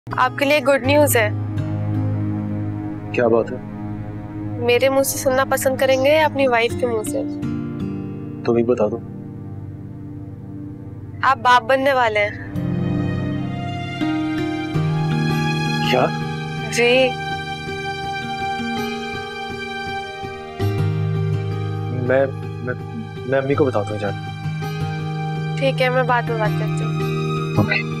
आपके लिए good news है। क्या बात है? मेरे मुंह से सुनना पसंद करेंगे या अपनी वाइफ के मुंह से? तुम ही बता दो। आप बाप बनने वाले हैं। क्या? जी। मैं मैं अम्मी को बताता हूँ जान। ठीक है, मैं बाद में बात करती हूँ। ओके।